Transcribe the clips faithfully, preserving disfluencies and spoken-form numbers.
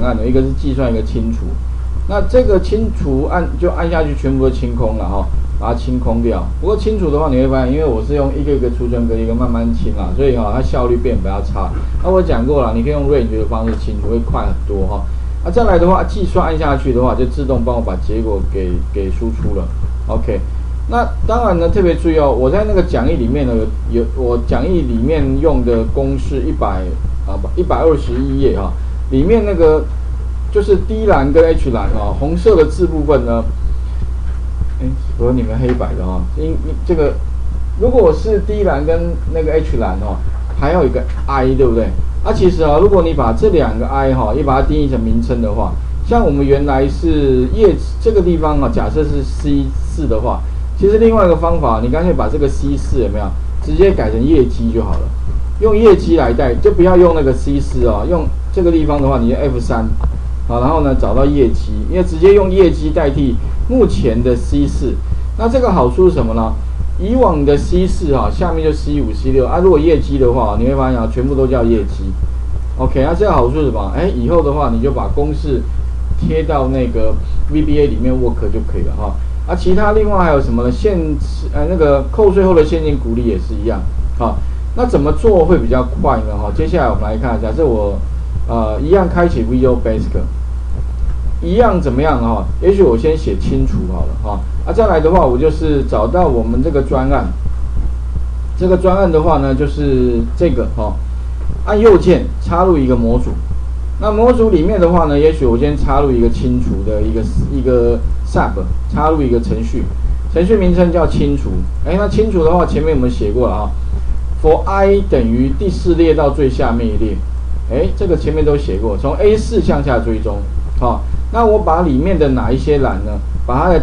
按钮，一个是计算，一个清除。那这个清除按就按下去，全部都清空了哈，把它清空掉。不过清除的话，你会发现，因为我是用一个一个储存格，一个慢慢清啦，所以哈它效率变比较差。那我讲过了，你可以用 range 的方式清除，会快很多哈。那、啊、再来的话，计算按下去的话，就自动帮我把结果给给输出了。OK， 那当然呢，特别注意哦，我在那个讲义里面呢有有我讲义里面用的公式一百啊不一百二十一页哈，里面那个。就是 D 栏跟 H 栏啊，红色的字部分呢，哎，和你们黑白的哈，因这个如果是 D 栏跟那个 H 栏哦，还有一个 I 对不对？啊，其实啊，如果你把这两个 I 哈，也把它定义成名称的话，像我们原来是业这个地方啊，假设是 C 四的话，其实另外一个方法，你干脆把这个 C 四有没有直接改成业绩就好了，用业绩来代，就不要用那个 C 四啊，用这个地方的话，你就 F 三。好，然后呢，找到业绩，因为直接用业绩代替目前的 C 四，那这个好处是什么呢？以往的 C 四哈，下面就 C 五、C 六啊，如果业绩的话，你会发现啊，全部都叫业绩。OK， 那这个好处是什么？哎，以后的话，你就把公式贴到那个 V B A 里面 work 就可以了哈。啊，其他另外还有什么呢？现呃那个扣税后的现金股利也是一样。好，那怎么做会比较快呢？哈，接下来我们来看，假设我。呃，一样开启 Visual Basic， 一样怎么样哈？也许我先写清除好了哈。啊，再来的话，我就是找到我们这个专案，这个专案的话呢，就是这个哈，按右键插入一个模组。那模组里面的话呢，也许我先插入一个清除的一个一个 sub， 插入一个程序，程序名称叫清除。哎，那清除的话，前面我们写过了啊 ，for i 等于第四列到最下面一列。哎，这个前面都写过，从 A 四 向下追踪，好、哦，那我把里面的哪一些栏呢？把它的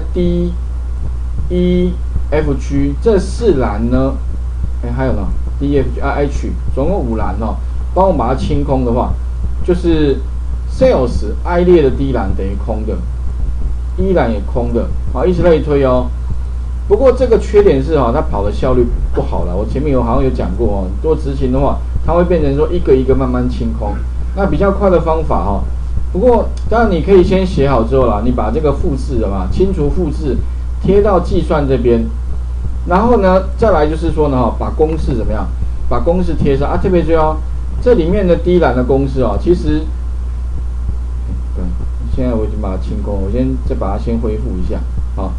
D、E、F、G 这四栏呢，哎，还有呢 D、F、G 啊 H， 总共五栏哦，帮我把它清空的话，就是 Sales I 列的 D 栏等于空的 ，E 栏也空的，好，以此类推哦。不过这个缺点是哈、哦，它跑的效率不好了。我前面有好像有讲过哦，做执行的话。它会变成说一个一个慢慢清空，那比较快的方法哈。不过当然你可以先写好之后啦，你把这个复制的嘛，清除复制贴到计算这边，然后呢再来就是说呢哈，把公式怎么样？把公式贴上啊，特别注意哦，这里面的 D 栏的公式哦，其实，对，现在我已经把它清空，我先再把它先恢复一下，好。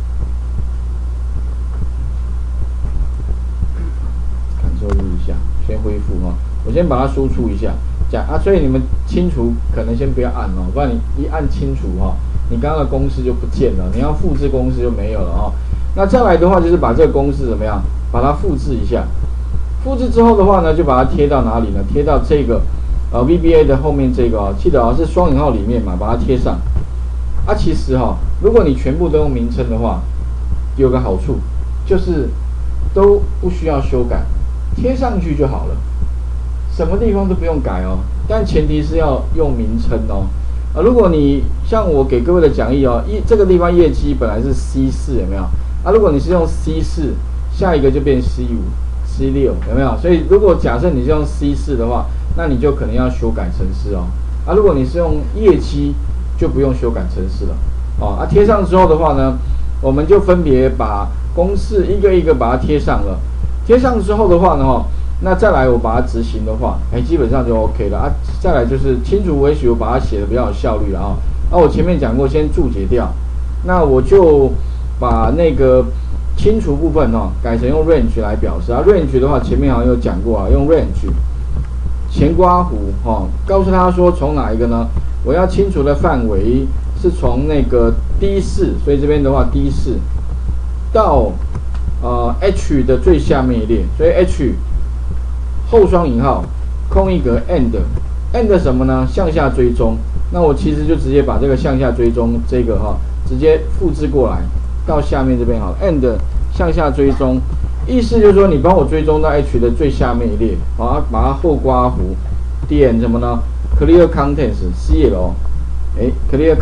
收录一下，先恢复哈。我先把它输出一下，讲啊，所以你们清除可能先不要按哦，不然你一按清除哈，你刚刚的公式就不见了，你要复制公式就没有了哈。那再来的话就是把这个公式怎么样，把它复制一下。复制之后的话呢，就把它贴到哪里呢？贴到这个呃 V B A 的后面这个哦，记得啊、哦、是双引号里面嘛，把它贴上。啊，其实哈、哦，如果你全部都用名称的话，有个好处就是都不需要修改。贴上去就好了，什么地方都不用改哦，但前提是要用名称哦。啊，如果你像我给各位的讲义哦，一这个地方业绩本来是 C 四 有没有？啊，如果你是用 C 四，下一个就变 C 五、C 六有没有？所以如果假设你是用 C 四 的话，那你就可能要修改程式哦。啊，如果你是用业绩，就不用修改程式了。哦，啊，贴上之后的话呢，我们就分别把公式一个一个把它贴上了。贴上之后的话呢，哈，那再来我把它执行的话，哎，基本上就 OK 了啊。再来就是清除维许，我把它写的比较有效率了啊。那我前面讲过，先注解掉，那我就把那个清除部分哦，改成用 range 来表示啊。range 的话，前面好像有讲过啊，用 range 前刮弧哈，告诉他说从哪一个呢？我要清除的范围是从那个 D 四，所以这边的话 D 四到呃 H 的最下面一列，所以 H 后双引号空一格 end end 什么呢？向下追踪。那我其实就直接把这个向下追踪这个哈，直接复制过来到下面这边好 end 向下追踪，意思就是说你帮我追踪到 H 的最下面一列，好，把它后刮弧点什么呢 ？Clear contents C L， 哎 ，Clear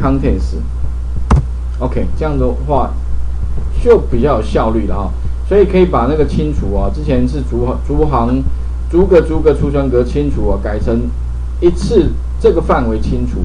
contents，OK， 这样的话就比较有效率了哈。所以可以把那个清除啊，之前是逐逐行、逐个逐个储存格清除啊，改成一次这个范围清除。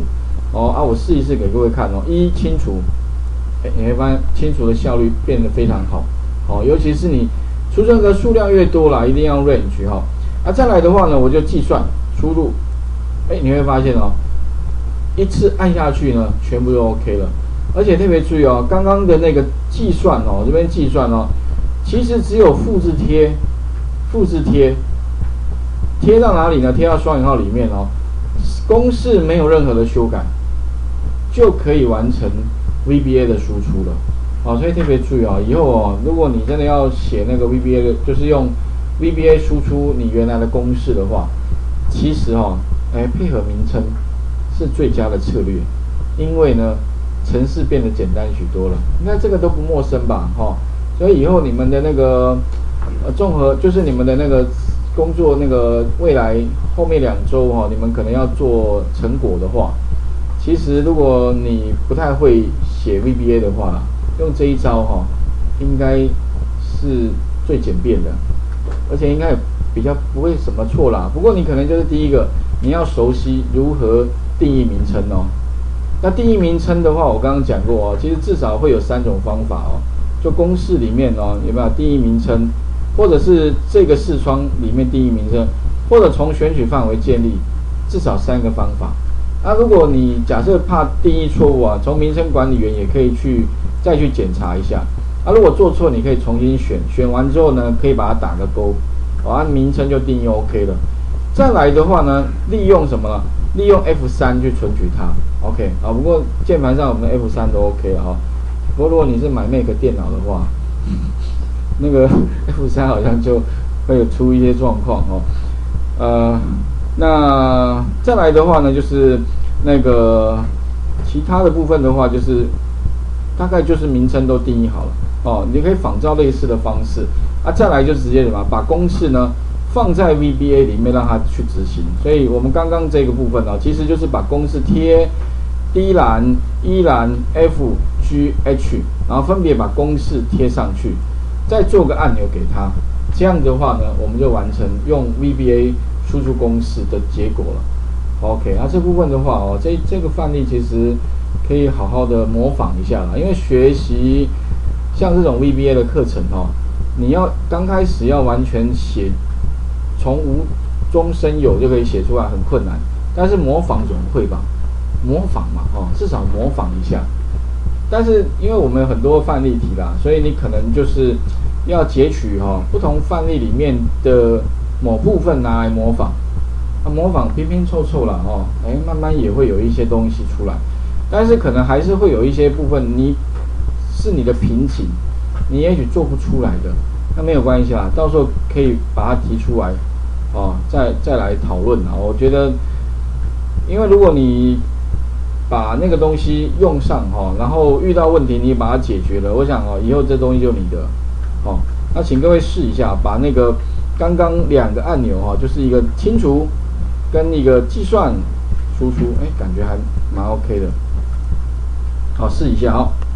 哦啊，我试一试给各位看哦。一清除，哎，你会发现清除的效率变得非常好，哦，尤其是你储存格数量越多啦，一定要 range 哈、哦。啊，再来的话呢，我就计算输入，哎，你会发现哦，一次按下去呢，全部都 OK 了。而且特别注意哦，刚刚的那个计算哦，这边计算哦，其实只有复制贴，复制贴，贴到哪里呢？贴到双引号里面哦，公式没有任何的修改，就可以完成 V B A 的输出了。哦，所以特别注意哦，以后哦，如果你真的要写那个 V B A 的，就是用 V B A 输出你原来的公式的话，其实哦，哎，配合名称是最佳的策略，因为呢，程式变得简单许多了。应该这个都不陌生吧？哈、哦，所以以后你们的那个呃综合，就是你们的那个工作那个未来后面两周哈、哦，你们可能要做成果的话，其实如果你不太会写 V B A 的话，用这一招哈、哦，应该是最简便的，而且应该比较不会什么错啦。不过你可能就是第一个，你要熟悉如何定义名称哦。那定义名称的话，我刚刚讲过哦，其实至少会有三种方法哦。就公式里面哦，有没有定义名称，或者是这个视窗里面定义名称，或者从选取范围建立，至少三个方法。那、啊、如果你假设怕定义错误啊，从名称管理员也可以去再去检查一下。啊，如果做错，你可以重新选，选完之后呢，可以把它打个勾，哦，啊，名称就定义 OK 了。再来的话呢，利用什么呢？利用 F 三 去存取它 ，OK 啊。不过键盘上我们的 F 三 都 OK 了哈。不过如果你是买 Mac 电脑的话，那个 F 三 好像就会有出一些状况哦。呃，那再来的话呢，就是那个其他的部分的话，就是大概就是名称都定义好了哦，你可以仿照类似的方式啊。再来就直接什么，把公式呢放在 V B A 里面让它去执行。所以我们刚刚这个部分呢、哦，其实就是把公式贴 D 栏、E 栏、F、G、H， 然后分别把公式贴上去，再做个按钮给它。这样的话呢，我们就完成用 V B A 输出公式的结果了。OK， 那这部分的话哦，这这个范例其实可以好好的模仿一下啦，因为学习像这种 V B A 的课程哦，你要刚开始要完全写从无中生有就可以写出来很困难，但是模仿总会吧，模仿嘛哦，至少模仿一下。但是因为我们有很多范例题啦，所以你可能就是要截取哈、哦、不同范例里面的某部分拿来模仿。啊，模仿拼拼凑凑啦哦，哎，慢慢也会有一些东西出来，但是可能还是会有一些部分你是你的瓶颈，你也许做不出来的，那没有关系啦，到时候可以把它提出来，哦，再再来讨论啊。我觉得，因为如果你把那个东西用上哈、哦，然后遇到问题你把它解决了，我想哦，以后这东西就你的，哦，那请各位试一下，把那个刚刚两个按钮哈、哦，就是一个清除跟一个计算输出，哎，感觉还蛮 OK 的，好，试一下哈、哦。